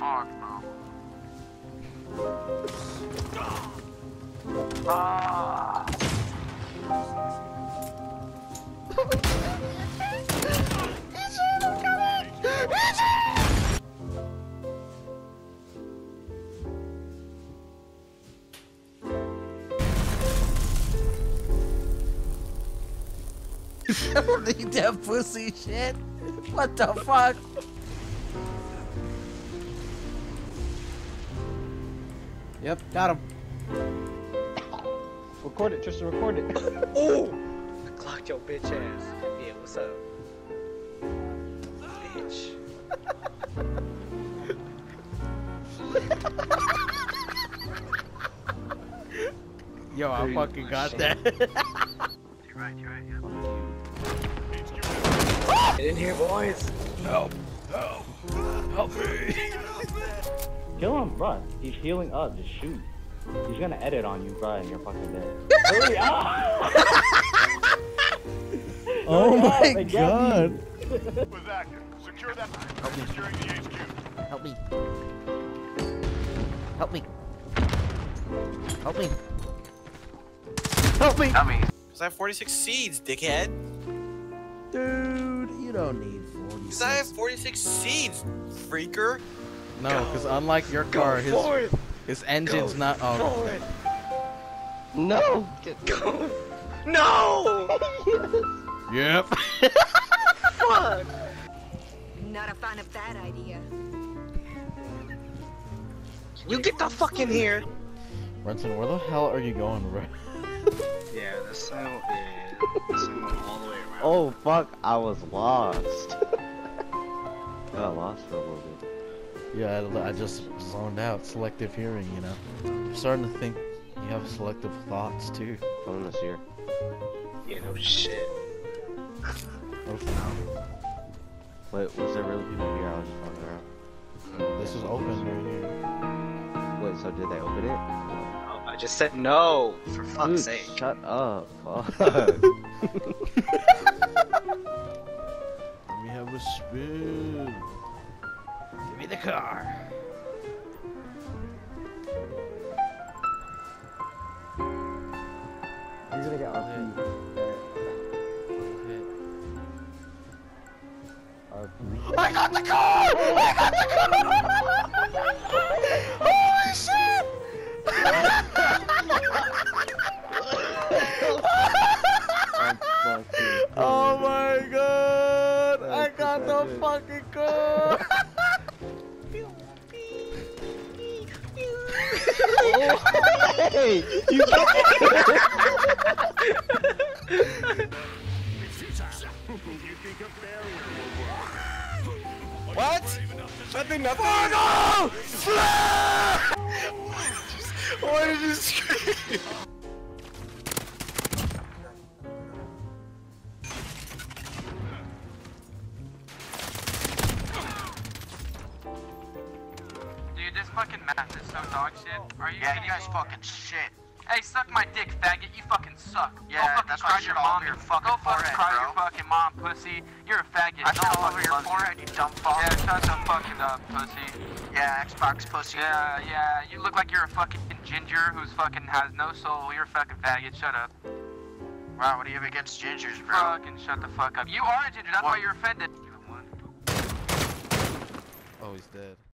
fuck, bro? Ah. I don't need that pussy shit. What the fuck? Yep, got him. Record it, Tristan, record it. Oh! I clocked your bitch ass. Yeah, what's up? Bitch. Yo, I fucking got that. You're right, yeah. Get in here, boys. Help! Help! Help me! Kill him, bro. He's healing up. Just shoot. He's gonna edit on you, bro, and you're fucking dead. Hurry up! Oh my They got god! Was active. Secure that. Securing the HQ. Help me! Help me! Help me! Help me! Dummy. Cause I have 46 seeds, dickhead. Dude, you don't need 40. Cause I have 46 seeds, freaker. No, because unlike your car, his engine's not. Oh. No! Go. No! Yep. Fuck! Not a fan of that idea. You get the fuck in here! Renson, where the hell are you going, bro? Yeah, the sound went all the way around. Oh, fuck. I was lost. Got lost for a little bit. Yeah, I just zoned out. Selective hearing, you know. I'm starting to think you have selective thoughts too. Bonus here. Yeah, no shit. Wait, was there really people here? I was just walking around. This is open right here. Wait, so did they open it? Oh, I just said no, for fuck's Dude, sake. shut up. Fuck. Let me have a spin. Give me the car. You're gonna get RP. I got the car! I got the car! Holy shit! Oh my god! I got the fucking car! Oh, hey! You What? Nothing. Oh no! Why did you scream? Dude, this fucking map is so dog shit. Are you Yeah, kidding you guys me? fucking shit. Hey, suck my dick, faggot. You fucking suck. Yeah, Go fucking that's cry why to shit your all mom. over your fucking Go fucking forehead, cry to bro. your fucking mom, pussy. You're a faggot. I No shit one all over fucking your loves you. forehead, you dumb fuck. Yeah, shut the fucking up, pussy. Yeah, Xbox pussy. Yeah. You look like you're a fucking ginger who's fucking has no soul. You're a fucking faggot. Shut up. Wow, what do you have against gingers, bro? Fucking shut the fuck up. You are a ginger. That's why you're offended. Oh, he's dead.